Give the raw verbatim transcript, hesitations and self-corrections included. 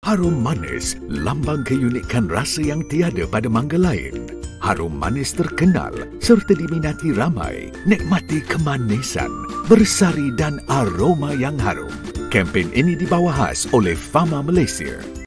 Harum manis, lambang keunikan rasa yang tiada pada mangga lain. Harum manis terkenal serta diminati ramai. Nikmati kemanisan, bersari dan aroma yang harum. Kempen ini dibawa khas oleh Fama Malaysia.